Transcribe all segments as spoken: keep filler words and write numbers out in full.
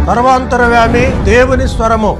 సర్వాంతరవ్యామి దేవుని స్వరము.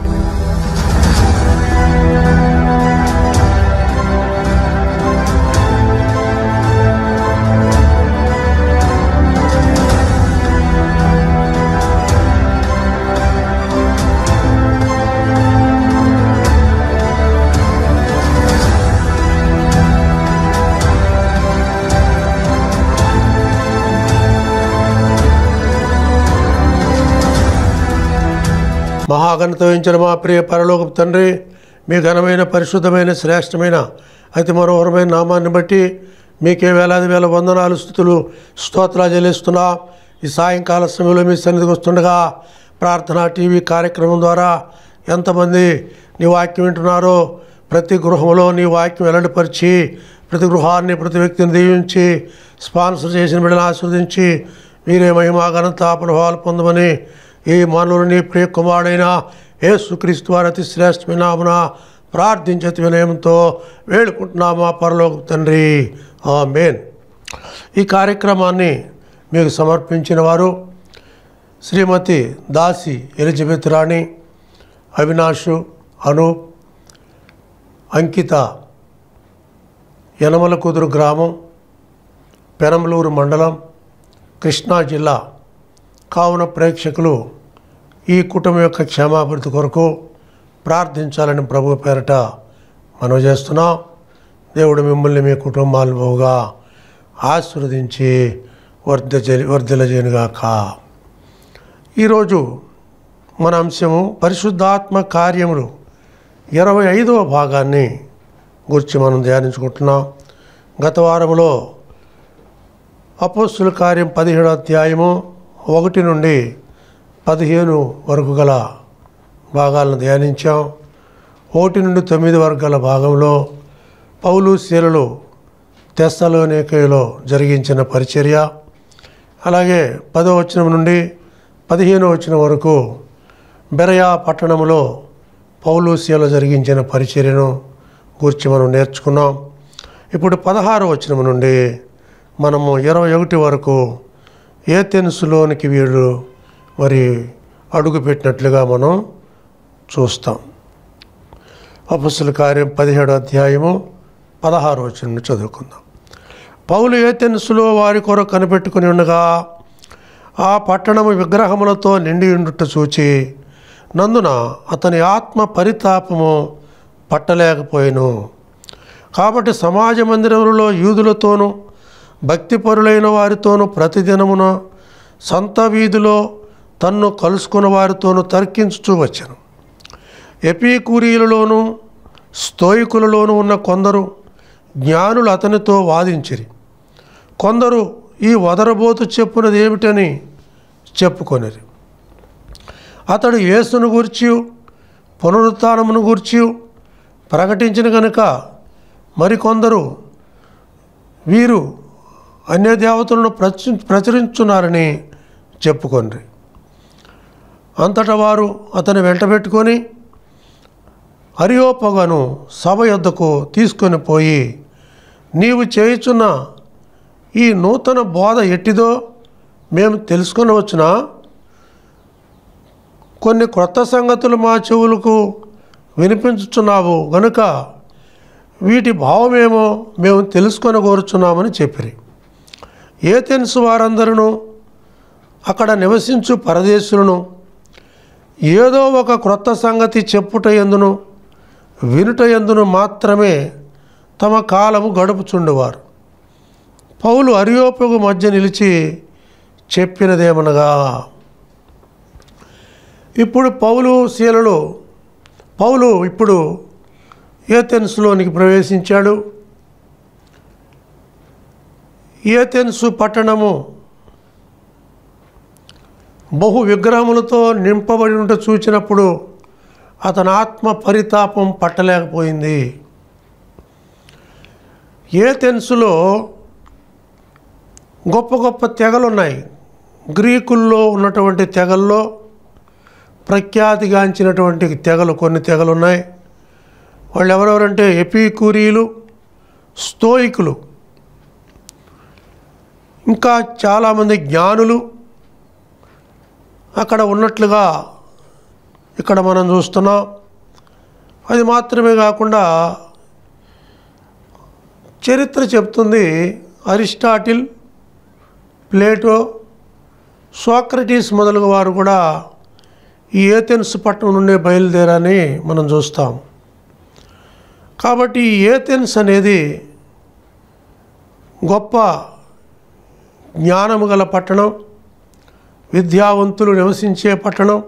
మహాగణత వహించిన మా ప్రియ పరలోకపు తండ్రి, మీ ఘనమైన పరిశుద్ధమైన శ్రేష్టమైన అతి మనోహరమైన నామాన్ని బట్టి మీకే వేలాది వేల వందనాలు స్తుతులు స్తోత్రాలు చెల్లిస్తున్నా. ఈ సాయంకాల సమయంలో మీ సన్నిధికి వస్తుండగా ప్రార్థనా టీవీ కార్యక్రమం ద్వారా ఎంతమంది నీ వాక్యం వింటున్నారో ప్రతి గృహంలో నీ వాక్యం వెల్లడిపరిచి ప్రతి గృహాన్ని ప్రతి వ్యక్తిని దీవించి స్పాన్సర్ చేసిన బిడ్డను ఆస్వాదించి మీరే మహిమా ఘనత ప్రభావాలు పొందమని ఈ మానవుని ప్రియ కుమారుడైన యేసుక్రీస్తు వారి అతి శ్రేష్టమైన నామమున ప్రార్థించే వినయంతో వేడుకుంటున్నామా పరలోక తండ్రి, ఆమేన్. ఈ కార్యక్రమాన్ని మీకు సమర్పించిన వారు శ్రీమతి దాసి ఎలిజబెత్ రాణి, అవినాషు, అనూప్, అంకిత, యనమల కుదురు గ్రామం, పెనంలూరు మండలం, కృష్ణా జిల్లా. కావున ప్రేక్షకులు ఈ కుటుంబం యొక్క క్షేమాభివృద్ధి కొరకు ప్రార్థించాలని ప్రభు పేరట మనవి చేస్తున్నాం. దేవుడు మిమ్మల్ని మీ కుటుంబాలను బహుగా ఆశీర్వదించి వర్ధ వర్ధిల్లజేయునుగాక. ఈరోజు మన అంశము పరిశుద్ధాత్మ కార్యములు ఇరవై ఐదవ భాగాన్ని గురించి మనం ధ్యానించుకుంటున్నాం. గత వారంలో అపోస్తుల కార్యం పదిహేడో అధ్యాయము ఒకటి నుండి పదిహేను వరకు గల భాగాలను ధ్యానించాం. ఒకటి నుండి తొమ్మిది వరకు గల భాగంలో పౌలు శీలలు తెస్సలోనికయలో జరిగించిన పరిచర్య, అలాగే పదో వచనం నుండి పదిహేనో వచనం వరకు బెరయా పట్టణంలో పౌలు శీలలు జరిగించిన పరిచర్యను గురించి మనం నేర్చుకున్నాం. ఇప్పుడు పదహారో వచనం నుండి మనము ఇరవై ఒకటి వరకు ఏథెన్సులోనికి వీళ్ళు మరి అడుగు పెట్టినట్లుగా మనం చూస్తాం. అపొస్తలుల కార్యం పదిహేడో అధ్యాయము పదహారు వచనం నుండి చదువుకుందాం. పౌలు ఏథెన్సులో వారి కొరకు కనిపెట్టుకుని ఉండగా ఆ పట్టణము విగ్రహములతో నిండి ఉండుట చూచి నందున అతని ఆత్మ పరితాపము పట్టలేకపోయెను. కాబట్టి సమాజ మందిరములలో యూదులతోనూ భక్తిపరులైన వారితోనూ ప్రతిదినమున సంత వీధిలో తన్ను కలుసుకున్న వారితోనూ తర్కించుచూ వచ్చాను. ఎపికూరీలలోనూ స్తోయికులలోనూ ఉన్న కొందరు జ్ఞానులు అతనితో వాదించిరి. కొందరు ఈ వదరబోతు చెప్పునది ఏమిటని చెప్పుకొనిరి. అతడు యేసును గూర్చి పునరుత్థానమును గూర్చి ప్రకటించిన కనుక మరికొందరు వీరు అన్య దేవతలను ప్రచు ప్రచురించున్నారని చెప్పుకొనిరి. అంతటా వారు అతని వెంటబెట్టుకొని అరియోపగను సభ యొద్దకు తీసుకొని పోయి, నీవు చేయుచున్న ఈ నూతన బోధ ఎట్టిదో మేము తెలుసుకొనవచ్చునా? కొన్ని క్రొత్త సంగతులు మా చెవులకు వినిపించుచున్నావు గనుక వీటి భావమేమో మేము తెలుసుకొని కోరుచున్నామని చెప్పిరి. ఏథెన్సు వారందరూ అక్కడ నివసించు పరదేశులను ఏదో ఒక క్రొత్త సంగతి చెప్పుట యందును వినుట యందును మాత్రమే తమ కాలము గడుపుచుండేవారు. పౌలు అరియోపగు మధ్య నిలిచి చెప్పినదేమనగా, ఇప్పుడు పౌలు శీలలు పౌలు ఇప్పుడు ఏథెన్సులోనికి ప్రవేశించాడు. ఏథెన్సు పట్టణము బహు విగ్రహములతో నింపబడి ఉంట చూచినప్పుడు అతని ఆత్మ పరితాపం పట్టలేకపోయింది. ఏథెన్సులో గొప్ప గొప్ప తెగలున్నాయి. గ్రీకుల్లో ఉన్నటువంటి తెగల్లో ప్రఖ్యాతిగాంచినటువంటి తెగలు కొన్ని తెగలు ఉన్నాయి. వాళ్ళు ఎవరెవరంటే ఎపికూరీలు, స్తోయికులు, ఇంకా చాలామంది జ్ఞానులు, అక్కడ ఉన్నట్లుగా ఇక్కడ మనం చూస్తున్నాం. అది మాత్రమే కాకుండా చరిత్ర చెప్తుంది, అరిస్టాటిల్, ప్లేటో, సోక్రటీస్ మొదలగు వారు కూడా ఈ ఏథెన్స్ పట్టణం నుండే బయలుదేరని మనం చూస్తాం. కాబట్టి ఈ ఏథెన్స్ అనేది గొప్ప జ్ఞానము గల పట్టణం, విద్యావంతులు నివసించే పట్టణం.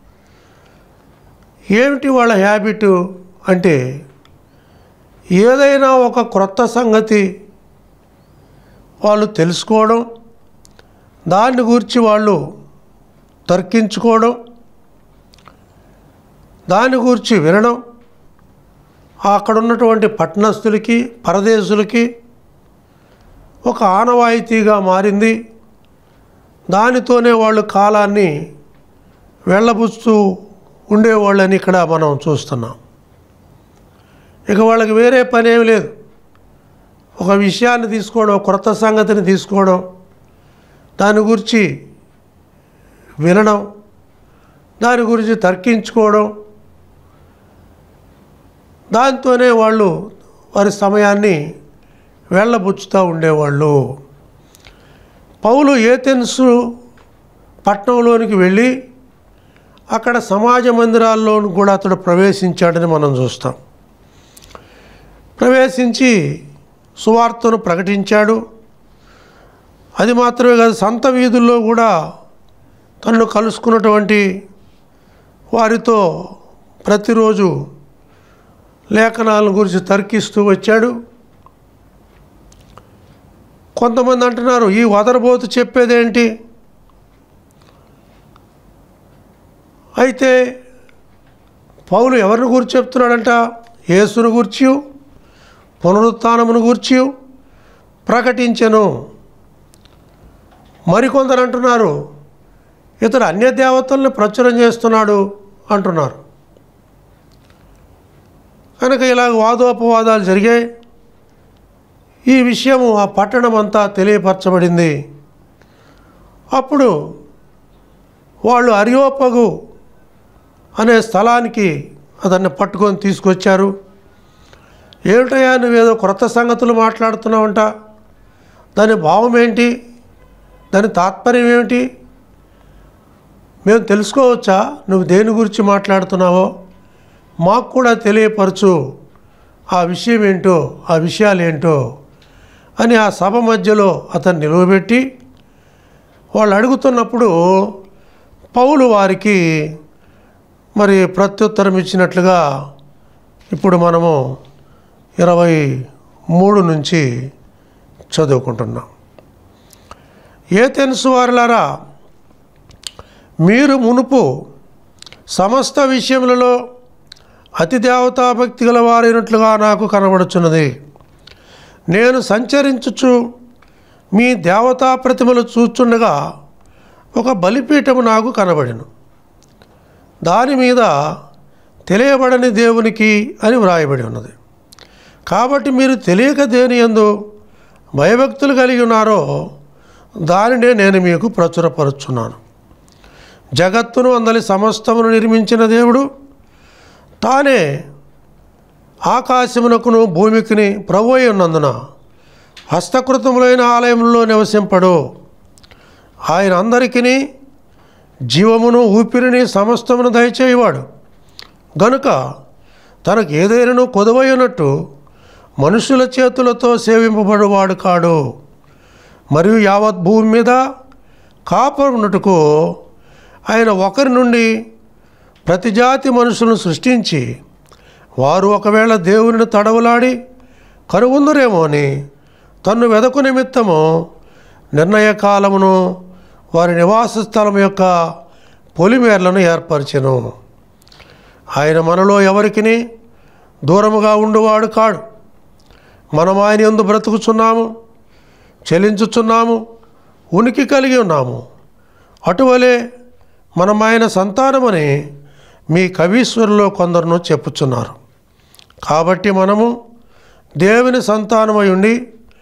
ఏమిటి వాళ్ళ హ్యాబిట్ అంటే, ఏదైనా ఒక క్రొత్త సంగతి వాళ్ళు తెలుసుకోవడం, దాన్ని గురించి వాళ్ళు తర్కించుకోవడం, దాని గురించి వినడం అక్కడ ఉన్నటువంటి పట్టణస్థులకి, పరదేశులకి ఒక ఆనవాయితీగా మారింది. దానితోనే వాళ్ళు కాలాన్ని వెళ్ళబుచ్చుతూ ఉండేవాళ్ళని ఇక్కడ మనం చూస్తున్నాం. ఇక వాళ్ళకి వేరే పని ఏమి లేదు. ఒక విషయాన్ని తీసుకోవడం, క్రొత్త సంగతిని తీసుకోవడం, దాని గురించి వినడం, దాని గురించి తర్కించుకోవడం, దాంతోనే వాళ్ళు వారి సమయాన్ని వెళ్ళబుచ్చుతూ ఉండేవాళ్ళు. పౌలు ఏథెన్సు పట్టణంలోనికి వెళ్ళి అక్కడ సమాజ మందిరాల్లో కూడా అతడు ప్రవేశించాడని మనం చూస్తాం. ప్రవేశించి సువార్తను ప్రకటించాడు. అది మాత్రమే కాదు, సంత వీధుల్లో కూడా తనను కలుసుకున్నటువంటి వారితో ప్రతిరోజు లేఖనాల గురించి తర్కిస్తూ వచ్చాడు. కొంతమంది అంటున్నారు, ఈ వదరబోతు చెప్పేదేంటి? అయితే పౌలు ఎవరిని గురించి చెప్తున్నాడంట? యేసును గూర్చి, పునరుత్థానమును గూర్చి ప్రకటించెను. మరికొందరు అంటున్నారు, ఇతడు అన్య దేవతల్ని ప్రచురం చేస్తున్నాడు అంటున్నారు. కనుక ఇలాగ వాదోపవాదాలు జరిగాయి. ఈ విషయము ఆ పట్టణం అంతా తెలియపరచబడింది. అప్పుడు వాళ్ళు అరియోపగు అనే స్థలానికి అతన్ని పట్టుకొని తీసుకొచ్చారు. ఏమిటయ్యా, నువ్వేదో క్రొత్త సంగతులు మాట్లాడుతున్నావంట, దాని భావం ఏంటి, దాని తాత్పర్యం ఏమిటి, మేము తెలుసుకోవచ్చా నువ్వు దేని గురించి మాట్లాడుతున్నావో? మాకు కూడా తెలియపరచు, ఆ విషయం ఏంటో, ఆ విషయాలు ఏంటో అని ఆ సభ మధ్యలో అతన్ని నిలవబెట్టి వాళ్ళు అడుగుతున్నప్పుడు పౌలు వారికి మరి ప్రత్యుత్తరం ఇచ్చినట్లుగా ఇప్పుడు మనము ఇరవై మూడు నుంచి చదువుకుంటున్నాం. ఏథెన్సు వారులారా, మీరు మునుపు సమస్త విషయములలో అతి దేవతాభక్తి గల వారైనట్లుగా నాకు కనబడుచున్నది. నేను సంచరించుచు మీ దేవతా ప్రతిమలు చూచుండగా ఒక బలిపీఠము నాకు కనబడెను. దాని మీద తెలియబడని దేవునికి అని వ్రాయబడి ఉన్నది. కాబట్టి మీరు తెలియక దేని యందు భయభక్తులు కలిగి ఉన్నారో దానినే నేను మీకు ప్రచురపరుచున్నాను. జగత్తును అందలి సమస్తమును నిర్మించిన దేవుడు తానే ఆకాశమునకును భూమికిని ప్రభు అయి ఉన్నందున హస్తకృతములైన ఆలయంలో నివసింపడు. ఆయన అందరికీ జీవమును ఊపిరిని సమస్తమును దయచేయవాడు గనుక తనకు ఏదైనాను కొదవైనట్టు మనుషుల చేతులతో సేవింపబడువాడు కాడు. మరియు యావత్ భూమి మీద కాపాడునట్టుకు ఆయన ఒకరి నుండి ప్రతి జాతి మనుషులను సృష్టించి వారు ఒకవేళ దేవుని తడవలాడి కనుగొందరేమో అని తన్ను వెదకు నిమిత్తము నిర్ణయ కాలమును వారి నివాస స్థలం యొక్క పొలిమేర్లను ఏర్పరిచెను. ఆయన మనలో ఎవరికి దూరముగా ఉండువాడు కాడు. మనం ఆయన యందు బ్రతుకుచున్నాము, చెలించుచున్నాము, ఉనికి కలిగి ఉన్నాము. అటువలే మనం ఆయన సంతానమని మీ కవీశ్వరులో కొందరును చెప్పుచున్నారు. కాబట్టి మనము దేవుని సంతానమై ఉండి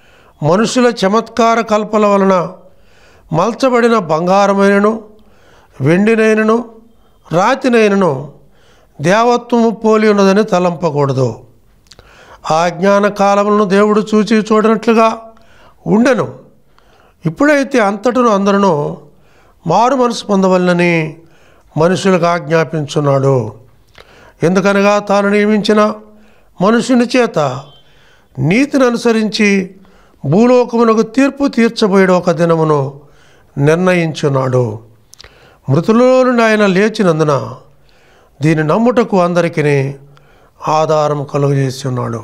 మనుషుల చమత్కార కల్పల వలన మల్చబడిన బంగారమైనను వెండినైనను రాతినైనను దేవత్వము పోలి ఉన్నదని తలంపకూడదు. ఆ జ్ఞాన కాలములను దేవుడు చూచి చూడనట్లుగా ఉండెను. ఇప్పుడైతే అంతటను అందరూ మారు మనసు పొందవలనని మనుషులకు ఆజ్ఞాపించున్నాడు. ఎందుకనగా తాను నియమించిన మనుషుని చేత నీతిని అనుసరించి భూలోకమునకు తీర్పు తీర్చబోయే ఒక దినమును నిర్ణయించున్నాడు. మృతులలో నుండి ఆయన లేచినందున దీని నమ్ముటకు అందరికీ ఆధారం కలుగజేసి ఉన్నాడు.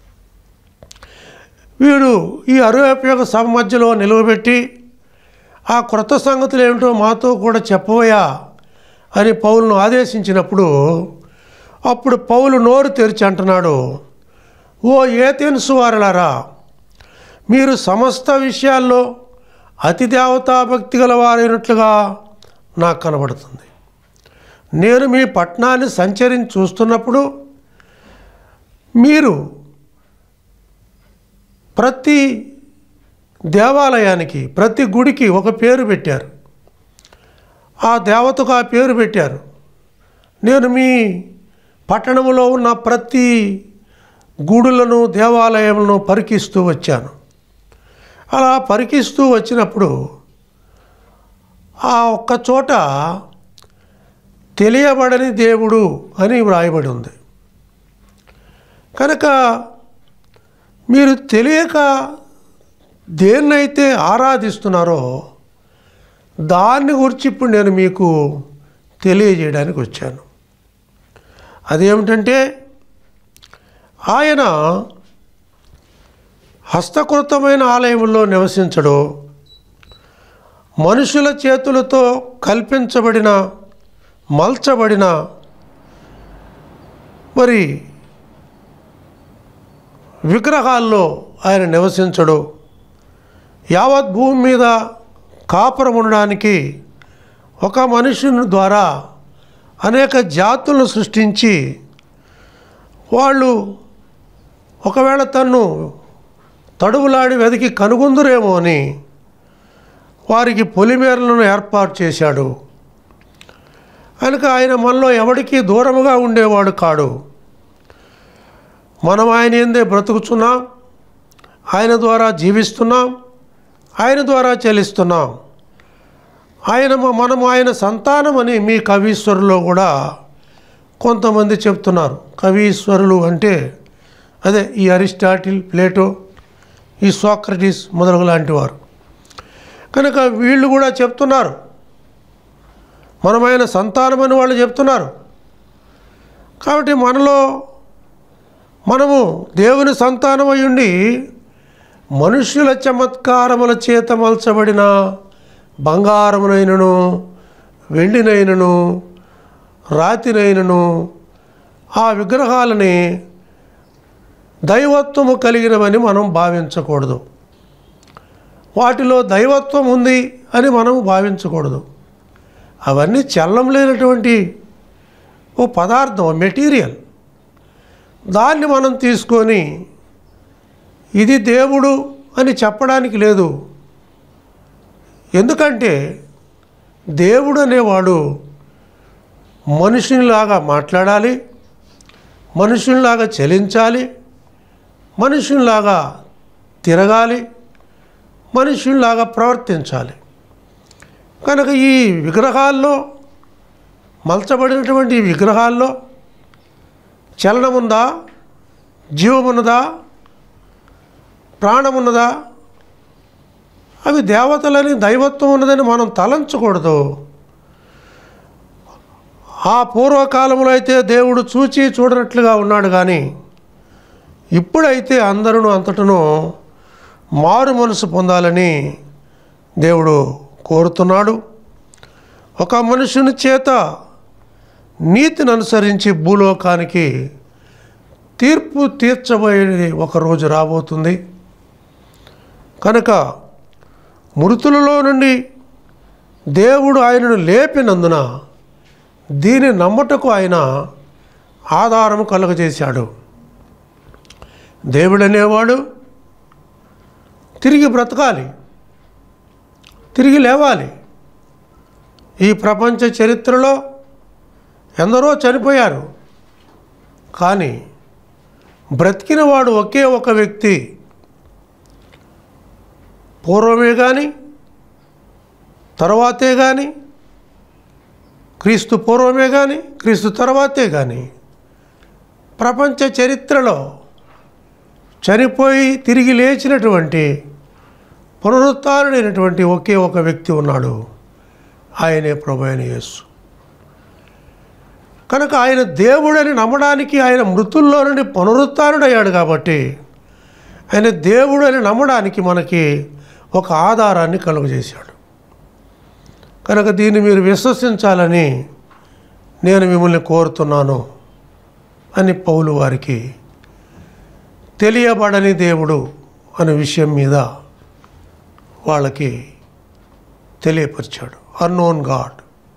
వీడు ఈ అరువేపయోగ సభ మధ్యలో నిలువబెట్టి ఆ క్రొత్త సంగతులు ఏమిటో మాతో కూడా చెప్పవయా అని పౌలును ఆదేశించినప్పుడు అప్పుడు పౌలు నోరు తెరిచి అంటున్నాడు, ఓ ఏథెన్సు వారలారా, మీరు సమస్త విషయాల్లో అతి దేవతాభక్తి గల వారైనట్లుగా నాకు కనబడుతుంది. నేను మీ పట్టణాన్ని సంచరించి చూస్తున్నప్పుడు మీరు ప్రతి దేవాలయానికి ప్రతి గుడికి ఒక పేరు పెట్టారు, ఆ దేవతకు ఆ పేరు పెట్టారు. నేను మీ పట్టణంలో ఉన్న ప్రతి గుడులను దేవాలయములను పరికిస్తూ వచ్చాను. అలా పరికిస్తూ వచ్చినప్పుడు ఆ ఒక్క చోట తెలియబడని దేవుడు అని వ్రాయబడి ఉంది. కనుక మీరు తెలియక దేన్నైతే ఆరాధిస్తున్నారో దాన్ని గురించి ఇప్పుడు నేను మీకు తెలియజేయడానికి వచ్చాను. అదేమిటంటే ఆయన హస్తకృతమైన ఆలయంలో నివసించడు, మనుషుల చేతులతో కల్పించబడిన మల్చబడిన మరి విగ్రహాల్లో ఆయన నివసించడు. యావత్ భూమి మీద కాపురం ఉండడానికి ఒక మనుషుని ద్వారా అనేక జాతులను సృష్టించి వాళ్ళు ఒకవేళ తన్ను తడువులాడి వెతికి కనుగొందురేమో అని వారికి పొలిమేరలను ఏర్పాటు చేశాడు. కనుక ఆయన మనలో ఎవడికి దూరముగా ఉండేవాడు కాడు. మనం ఆయన ఏందే బ్రతుకుతున్నాం, ఆయన ద్వారా జీవిస్తున్నాం, ఆయన ద్వారా చెల్లిస్తున్నాం. ఆయన మనము ఆయన సంతానమని మీ కవీశ్వరులో కూడా కొంతమంది చెప్తున్నారు. కవీశ్వరులు అంటే అదే ఈ అరిస్టాటిల్, ప్లేటో, ఈ సోక్రటీస్ మొదలగు లాంటి వారు. కనుక వీళ్ళు కూడా చెప్తున్నారు, మనం ఆయన సంతానమని వాళ్ళు చెప్తున్నారు. కాబట్టి మనలో మనము దేవుని సంతానమై ఉండి మనుష్యుల చమత్కారముల చేత మలచబడిన బంగారమునైనను వెండినైనను రాతినైనను ఆ విగ్రహాలని దైవత్వము కలిగినవని మనం భావించకూడదు. వాటిలో దైవత్వం ఉంది అని మనం భావించకూడదు. అవన్నీ చలనం లేనటువంటి ఓ పదార్థం, మెటీరియల్. దాన్ని మనం తీసుకొని ఇది దేవుడు అని చెప్పడానికి లేదు. ఎందుకంటే దేవుడు అనేవాడు మనుషునిలాగా మాట్లాడాలి, మనుషునిలాగా చలించాలి, మనుషునిలాగా తిరగాలి, మనుషునిలాగా ప్రవర్తించాలి. కనుక ఈ విగ్రహాల్లో మలచబడినటువంటి ఈ విగ్రహాల్లో చలనముందా, జీవమున్నదా, ప్రాణమున్నదా? అవి దేవతలని దైవత్వం ఉన్నదని మనం తలంచకూడదు. ఆ పూర్వకాలంలో అయితే దేవుడు చూచి చూడనట్లుగా ఉన్నాడు, కానీ ఇప్పుడైతే అందరూ అంతటను మారు మనసు పొందాలని దేవుడు కోరుతున్నాడు. ఒక మనుషుని చేత నీతిని అనుసరించి భూలోకానికి తీర్పు తీర్చబోయేది ఒకరోజు రాబోతుంది. కనుక మృతులలో నుండి దేవుడు ఆయనను లేపినందున దీని నమ్ముటకు ఆయన ఆధారము కలుగజేశాడు. దేవుడు అనేవాడు తిరిగి బ్రతకాలి, తిరిగి లేవాలి. ఈ ప్రపంచ చరిత్రలో ఎందరో చనిపోయారు, కానీ బ్రతికిన వాడు ఒకే ఒక వ్యక్తి. పూర్వమే కానీ తర్వాతే కానీ, క్రీస్తు పూర్వమే కానీ క్రీస్తు తర్వాతే కానీ ప్రపంచ చరిత్రలో చనిపోయి తిరిగి లేచినటువంటి పునరుత్థానుడైనటువంటి ఒకే ఒక వ్యక్తి ఉన్నాడు. ఆయనే ప్రభువైన యేసు. కనుక ఆయన దేవుడని నమ్మడానికి ఆయన మృతుల్లో నుండి పునరుత్థానుడయ్యాడు కాబట్టి ఆయన దేవుడు అని నమ్మడానికి మనకి ఒక ఆధారాన్ని కలుగజేశాడు. కనుక దీన్ని మీరు విశ్వసించాలని నేను మిమ్మల్ని కోరుతున్నాను అని పౌలు వారికి తెలియబడని దేవుడు అనే విషయం మీద వాళ్ళకి తెలియపరిచాడు. Unknown God.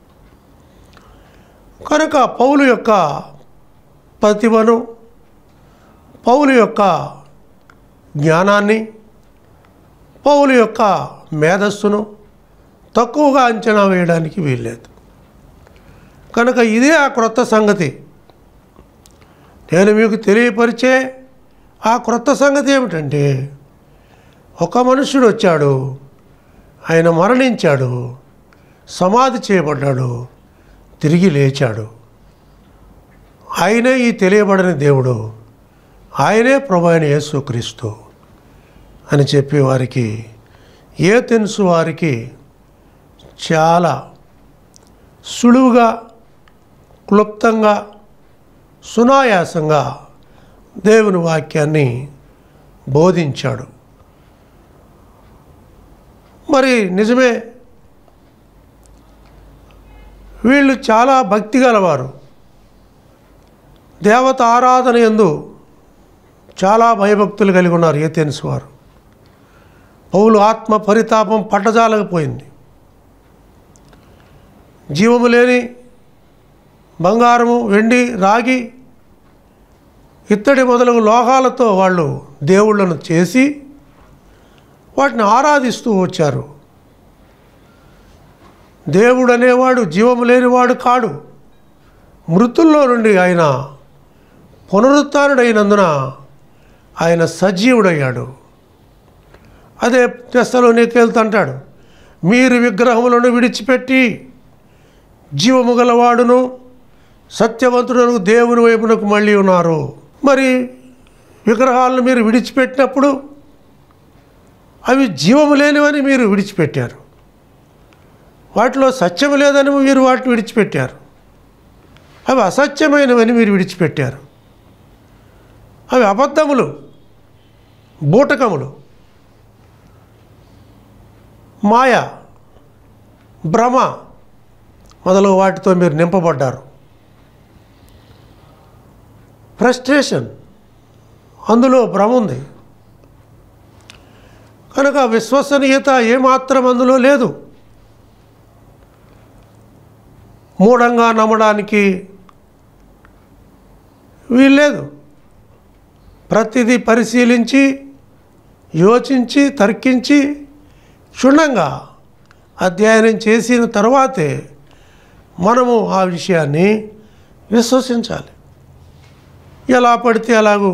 కనుక పౌలు యొక్క ప్రతిభను, పౌలు యొక్క జ్ఞానాన్ని, పౌలు యొక్క మేధస్సును తక్కువగా అంచనా వేయడానికి వీల్లేదు. కనుక ఇదే ఆ క్రొత్త సంగతి. నేను మీకు తెలియపరిచే ఆ క్రొత్త సంగతి ఏమిటంటే, ఒక మనుష్యుడు వచ్చాడు, ఆయన మరణించాడు, సమాధి చేయబడ్డాడు, తిరిగి లేచాడు. ఆయనే ఈ తెలియబడని దేవుడు, ఆయనే ప్రభువైన యేసుక్రీస్తు అని చెప్పి వారికి, ఏథెన్సు వారికి చాలా సులువుగా, క్లుప్తంగా, సునాయాసంగా దేవుని వాక్యాన్ని బోధించాడు. మరి నిజమే, వీళ్ళు చాలా భక్తి గలవారు, దేవత ఆరాధన యందు చాలా భయభక్తులు కలిగి ఉన్నారు ఏథెన్సు వారు. పౌలు ఆత్మ పరితాపం పట్టజాలకపోయింది. జీవము లేని బంగారము, వెండి, రాగి, ఇత్తడి మొదలగు లోహాలతో వాళ్ళు దేవుళ్ళను చేసి వాటిని ఆరాధిస్తూ వచ్చారు. దేవుడు అనేవాడు జీవము లేనివాడు కాడు. మృతుల్లో నుండి ఆయన పునరుత్థానుడైనందున ఆయన సజీవుడయ్యాడు. అదే తెస్సలోనికీయులతో అంటాడు, మీరు విగ్రహములను విడిచిపెట్టి జీవము గలవాడును సత్యవంతుడు దేవుని వైపునకు మళ్ళీ ఉన్నారు. మరి విగ్రహాలను మీరు విడిచిపెట్టినప్పుడు అవి జీవము లేనివని మీరు విడిచిపెట్టారు, వాటిలో సత్యము లేదని మీరు వాటిని విడిచిపెట్టారు. అవి అసత్యమైనవని మీరు విడిచిపెట్టారు. అవి అబద్ధములు, బూటకములు, మాయ, భ్రమ మొదలగు వాటితో మీరు నింపబడ్డారు. ఫ్రస్ట్రేషన్, అందులో భ్రమ ఉంది. కనుక విశ్వసనీయత ఏమాత్రం అందులో లేదు. మూఢంగా నమ్మడానికి వీల్లేదు. ప్రతిదీ పరిశీలించి, యోచించి, తర్కించి, క్షుణ్ణంగా అధ్యయనం చేసిన తర్వాతే మనము ఆ విషయాన్ని విశ్వసించాలి. ఎలా పడితే అలాగూ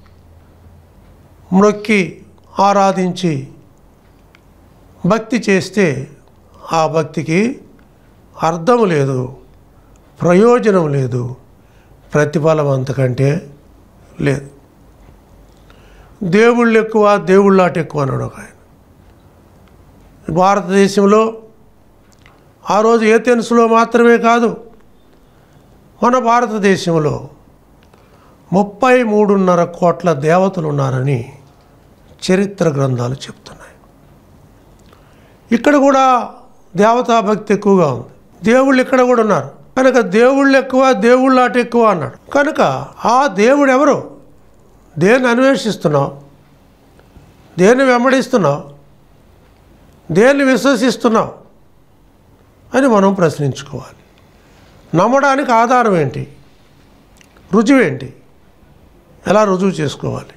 మొక్కి ఆరాధించి భక్తి చేస్తే ఆ భక్తికి అర్థం లేదు, ప్రయోజనం లేదు, ప్రతిఫలం అంతకంటే లేదు. దేవుళ్ళు ఎక్కువ, దేవుళ్ళాట ఎక్కువ అన్నాడు ఒక ఆయన. భారతదేశంలో ఆ రోజు ఏథెన్సులో మాత్రమే కాదు, మన భారతదేశంలో ముప్పై మూడున్నర కోట్ల దేవతలు ఉన్నారని చరిత్ర గ్రంథాలు చెప్తున్నాయి. ఇక్కడ కూడా దేవతా భక్తి ఎక్కువగా ఉంది. దేవుళ్ళు ఇక్కడ కూడా ఉన్నారు. కనుక దేవుళ్ళు ఎక్కువ, దేవుళ్ళాట ఎక్కువ అన్నాడు. కనుక ఆ దేవుడు ఎవరు? దేన్ని అన్వేషిస్తున్నావు? దేన్ని వెంబడిస్తున్నావు? దేన్ని విశ్వసిస్తున్నావు అని మనం ప్రశ్నించుకోవాలి. నమ్మడానికి ఆధారం ఏంటి? రుజువు ఏంటి? ఎలా రుజువు చేసుకోవాలి?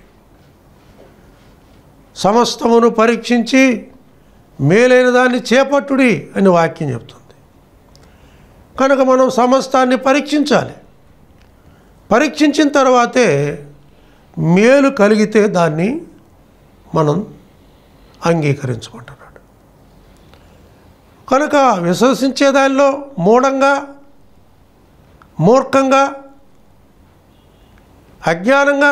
సమస్తమును పరీక్షించి మేలైన దాన్ని చేపట్టుడి అని వాక్యం చెప్తుంది. కనుక మనం సమస్తాన్ని పరీక్షించాలి. పరీక్షించిన తర్వాతే మేలు కలిగితే దాన్ని మనం అంగీకరించుకుంటున్నాడు. కనుక విశ్వసించే దానిలో మూఢంగా, మూర్ఖంగా, అజ్ఞానంగా,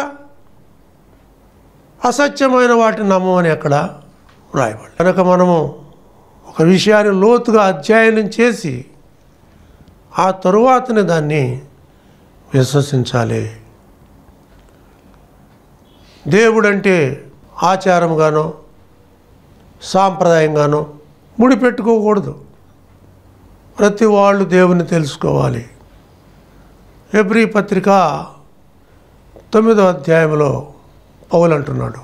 అసత్యమైన వాటిని నమ్మమని అక్కడ వ్రాయబడి. కనుక మనము ఒక విషయాన్ని లోతుగా అధ్యయనం చేసి ఆ తరువాతనే దాన్ని విశ్వసించాలి. దేవుడంటే ఆచారంగానో సాంప్రదాయంగానో ముడిపెట్టుకోకూడదు. ప్రతి వాళ్ళు దేవుని తెలుసుకోవాలి. హెబ్రీ పత్రిక తొమ్మిదో అధ్యాయంలో పౌలు అంటున్నాడు,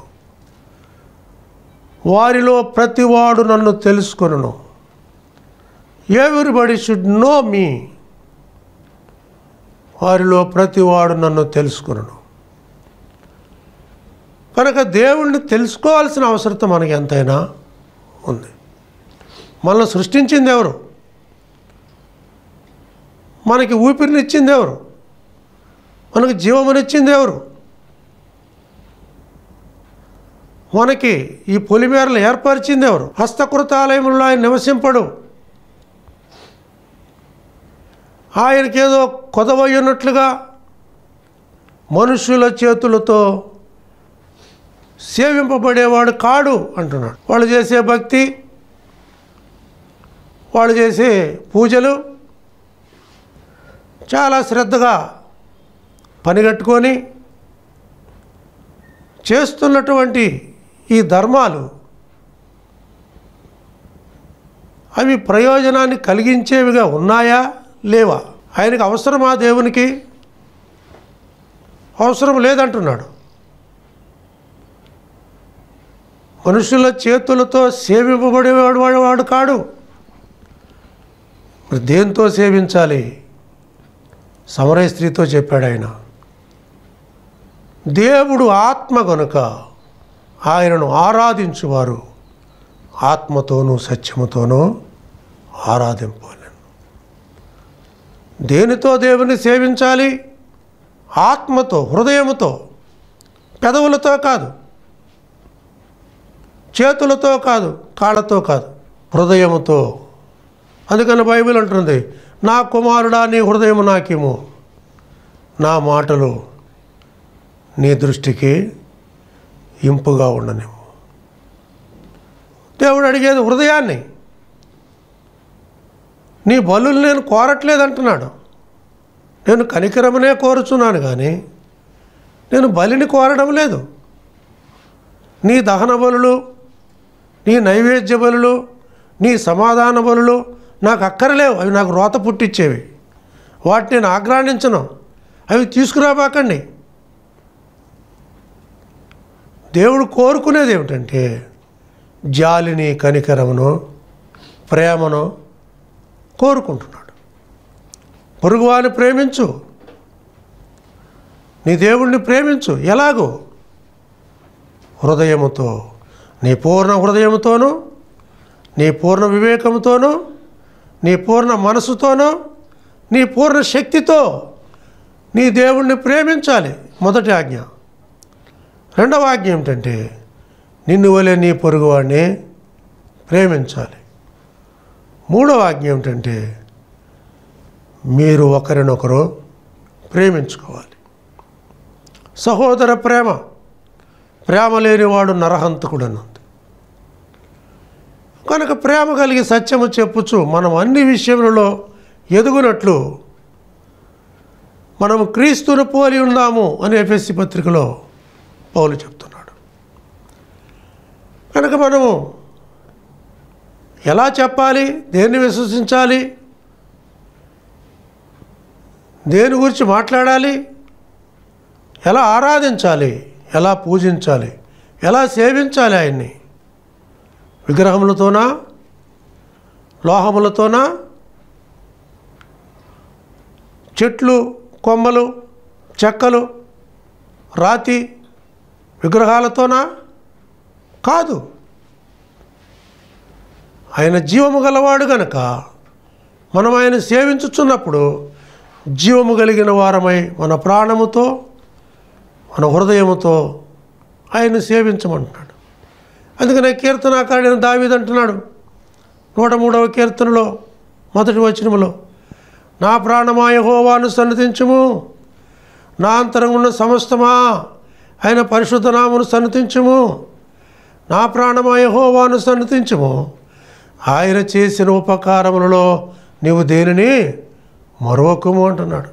వారిలో ప్రతివాడు నన్ను తెలుసుకొనును. Everybody should know me. వారిలో ప్రతివాడు నన్ను తెలుసుకొనును. కనుక దేవుణ్ణి తెలుసుకోవాల్సిన అవసరం మనకి ఎంతైనా ఉంది. మనల్ని సృష్టించింది ఎవరు? మనకి ఊపిరినిచ్చింది ఎవరు? మనకి జీవమునిచ్చింది ఎవరు? మనకి ఈ పొలిమేరలు ఏర్పరిచింది ఎవరు? హస్తకృతాలయంలో ఆయన నివసింపడు. ఆయనకేదో కొదవయ్యున్నట్లుగా మనుషుల చేతులతో సేవింపబడేవాడు కాడు అంటున్నాడు. వాళ్ళు చేసే భక్తి, వాళ్ళు చేసే పూజలు చాలా శ్రద్ధగా పనిగట్టుకొని చేస్తున్నటువంటి ఈ ధర్మాలు అవి ప్రయోజనాన్ని కలిగించేవిగా ఉన్నాయా లేవా? ఆయనకు అవసరమా? దేవునికి అవసరం లేదంటున్నాడు. మనుషుల చేతులతో సేవింపబడేవాడు వాడు వాడు కాడు. మరి దేంతో సేవించాలి? సమరయ స్త్రీతో చెప్పాడు ఆయన. దేవుడు ఆత్మ గనుక ఆయనను ఆరాధించువారు ఆత్మతోనూ సత్యముతోనూ ఆరాధింపాలి. దేనితో దేవుని సేవించాలి? ఆత్మతో, హృదయముతో, పెదవులతో కాదు, చేతులతో కాదు, కాళ్ళతో కాదు, హృదయముతో. అందుకని బైబిల్ అంటుంది, నా కుమారుడా నీ హృదయము నాకేమో, నా మాటలు నీ దృష్టికి ఇంపుగా ఉండనేమో. దేవుడు అడిగేది హృదయాన్ని. నీ బలులు నేను కోరట్లేదంటున్నాడు. నేను కనికరమనే కోరుచున్నాను కానీ నేను బలిని కోరడం లేదు. నీ దహన బలులు, నీ నైవేద్య బలులు, నీ సమాధాన బలులు నాకు అక్కరలేవు. అవి నాకు రోత పుట్టించేవి. వాటిని నేను ఆగ్రాణించను. అవి తీసుకురాబాకండి. దేవుడు కోరుకునేది ఏమిటంటే జాలిని, కనికరమును, ప్రేమను కోరుకుంటున్నాడు. పొరుగువాని ప్రేమించు, నీ దేవుణ్ణి ప్రేమించు. ఎలాగో? హృదయముతో, నీ పూర్ణ హృదయముతోనూ, నీ పూర్ణ వివేకముతోనూ, నీ పూర్ణ మనసుతోనూ, నీ పూర్ణ శక్తితో నీ దేవుణ్ణి ప్రేమించాలి. మొదటి ఆజ్ఞ. రెండవ ఆజ్ఞ ఏమిటంటే నిన్ను వలె నీ పొరుగువాడిని ప్రేమించాలి. మూడవ ఆజ్ఞ ఏమిటంటే మీరు ఒకరినొకరు ప్రేమించుకోవాలి. సహోదర ప్రేమ. ప్రేమ లేనివాడు నరహంతకుడు అన్నది. కనుక ప్రేమ కలిగి సత్యము చెప్పుచు మనం అన్ని విషయములలో ఎదుగునట్లు మనం క్రీస్తును పోలి ఉందాము అని ఎఫెసీ పత్రికలో పౌలు చెప్తున్నాడు. కనుక మనము ఎలా చెప్పాలి? దేన్ని విశ్వసించాలి? దేని గురించి మాట్లాడాలి? ఎలా ఆరాధించాలి? ఎలా పూజించాలి? ఎలా సేవించాలి ఆయన్ని? విగ్రహములతోనా? లోహములతోనా? చెట్లు, కొమ్మలు, చెక్కలు, రాతి విగ్రహాలతోనా? కాదు. ఆయన జీవము గలవాడు గనక మనం ఆయన సేవించుచున్నప్పుడు జీవము కలిగిన వారమై మన ప్రాణముతో మన హృదయముతో ఆయన సేవించమంటున్నాడు. అందుకనే కీర్తనాకారుడైన దావీదు అంటున్నాడు నూట మూడవ కీర్తనలో మొదటి వచనములో, నా ప్రాణమా యెహోవాను సన్నతించుము, నా అంతరంగున్న సమస్తమా ఆయన పరిశుద్ధ నామమును సన్నతించుము. నా ప్రాణమా యెహోవాను సన్నతించుము, ఆయన చేసిన ఉపకారములలో నీవు దేనిని మరొకము అంటున్నాడు.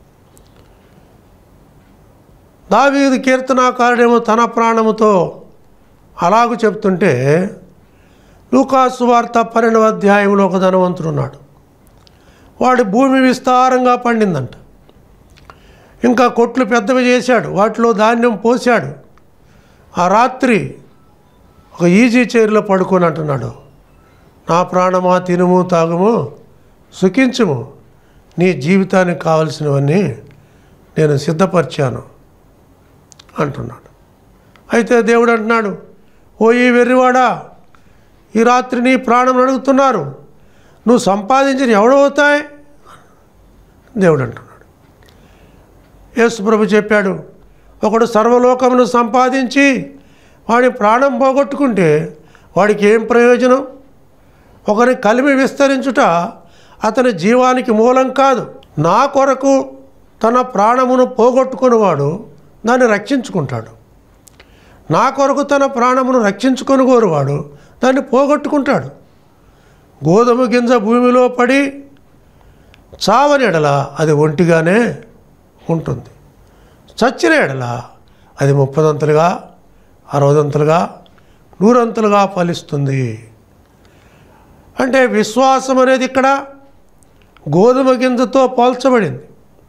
దావీదు కీర్తనాకారుడేమో తన ప్రాణముతో అలాగూ చెప్తుంటే, లూకాసు వార్త పన్నెండవ అధ్యాయంలో ఒక ధనవంతుడు ఉన్నాడు. వాడి భూమి విస్తారంగా పండిందంట. ఇంకా కొట్లు పెద్దవి చేశాడు, వాటిలో ధాన్యం పోశాడు. ఆ రాత్రి ఒక ఈజీ చైర్లో పడుకొని అంటున్నాడు, నా ప్రాణమా తినుము తాగుము సుఖించుము, నీ జీవితానికి కావలసినవన్నీ నేను సిద్ధపరిచాను అంటున్నాడు. అయితే దేవుడు అంటున్నాడు, ఓ ఈ వెర్రివాడా, ఈ రాత్రి నీ ప్రాణం అడుగుతున్నారు, నువ్వు సంపాదించిన ఎవడవుతాయి దేవుడు అంటున్నాడు. యేసు ప్రభు చెప్పాడు, ఒకడు సర్వలోకమును సంపాదించి వాడి ప్రాణం పోగొట్టుకుంటే వాడికి ఏం ప్రయోజనం? ఒకరి కలిమి విస్తరించుట అతని జీవానికి మూలం కాదు. నా కొరకు తన ప్రాణమును పోగొట్టుకునేవాడు దాన్ని రక్షించుకుంటాడు. నా కొరకు తన ప్రాణమును రక్షించుకొని కోరువాడు దాన్ని పోగొట్టుకుంటాడు. గోధుమ గింజ భూమిలో పడి చావని ఎడల అది ఒంటిగానే ఉంటుంది, చచ్చిన ఎడల అది ముప్పదంతలుగా అరవదంతలుగా నూరంతలుగా ఫలిస్తుంది. అంటే విశ్వాసం అనేది ఇక్కడ గోధుమ గింజతో పోల్చబడింది.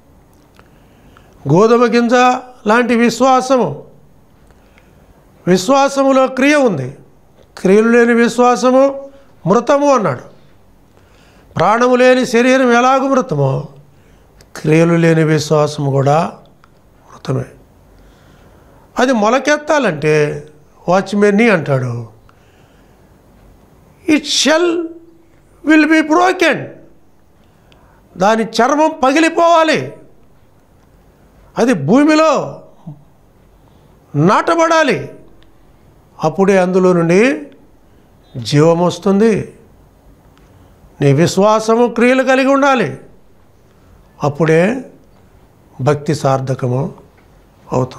గోధుమ గింజ లాంటి విశ్వాసము, విశ్వాసములో క్రియ ఉంది. క్రియలు లేని విశ్వాసము మృతము అన్నాడు. ప్రాణము లేని శరీరం ఎలాగూ మృతమో క్రియలు లేని విశ్వాసము కూడా మృతమే. అది మొలకెత్తాలంటే వాచ్మెన్ని అంటాడు, it shell will be broken, దాని చర్మం పగిలిపోవాలి, అది భూమిలో నాటబడాలి, అప్పుడే అందులో నుండి జీవం వస్తుంది. నీ విశ్వాసము క్రియలు కలిగి ఉండాలి, అప్పుడే భక్తి సార్థకము అవుతుంది.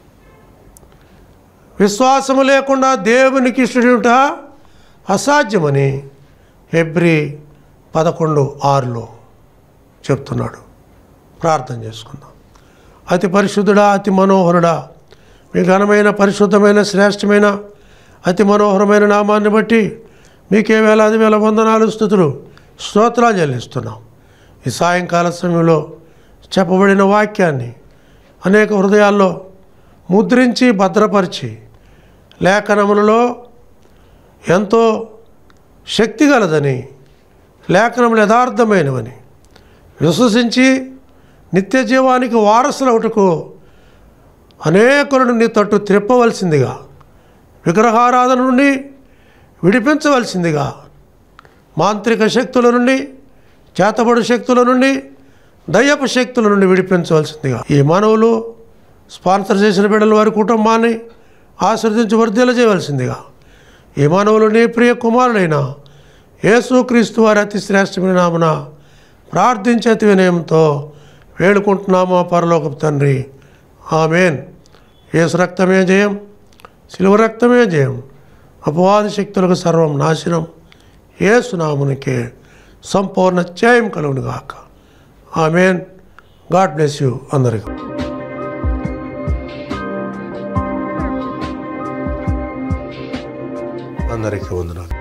విశ్వాసము లేకుండా దేవునికి ఇష్టడుట అసాధ్యమని హెబ్రీ పదకొండు ఆరులో చెప్తున్నాడు. ప్రార్థన చేసుకుందాం. అతి పరిశుద్ధుడా, అతి మనోహరుడా, మీ ఘనమైన పరిశుద్ధమైన శ్రేష్టమైన అతి మనోహరమైన నామాన్ని బట్టి మీకే వేలాది వేల వందనాలు స్తుతులు స్తోత్రాలు చెల్లిస్తున్నాం. ఈ సాయంకాల సమయంలో చెప్పబడిన వాక్యాన్ని అనేక హృదయాల్లో ముద్రించి భద్రపరిచి, లేఖనములలో ఎంతో శక్తి గలదని, లేఖనములు యథార్థమైనవని విశ్వసించి నిత్య జీవానికి వారసులవుటకు అనేకులను నీ తట్టు త్రిప్పవలసిందిగా, విగ్రహారాధన నుండి విడిపించవలసిందిగా, మాంత్రిక శక్తుల నుండి, చేతబడు శక్తుల నుండి, దయ్యపు శక్తుల నుండి విడిపించవలసిందిగా, ఈ మానవులు స్పాన్సర్ చేసిన బిడ్డల వారి కుటుంబాన్ని ఆశీర్వదించి వర్ధిల్ల చేయవలసిందిగా, ఈ మానవులు నీ ప్రియ కుమారుడైన యేసుక్రీస్తు వారి అతి శ్రేష్టమైన నామన ప్రార్థించే అతి వినయంతో వేడుకుంటున్నాము పరలోకపు తండ్రి, ఆమేన్. యేసు రక్తమే జయం, శిలువ రక్తమే జయం, అపవాది శక్తులకు సర్వం నాశనం, యేసు నామునికే సంపూర్ణ జయం కలుగును గాక. ఆమేన్. గాడ్ బ్లెస్ యూ అందరికీ. అందరికీ వందనాలు.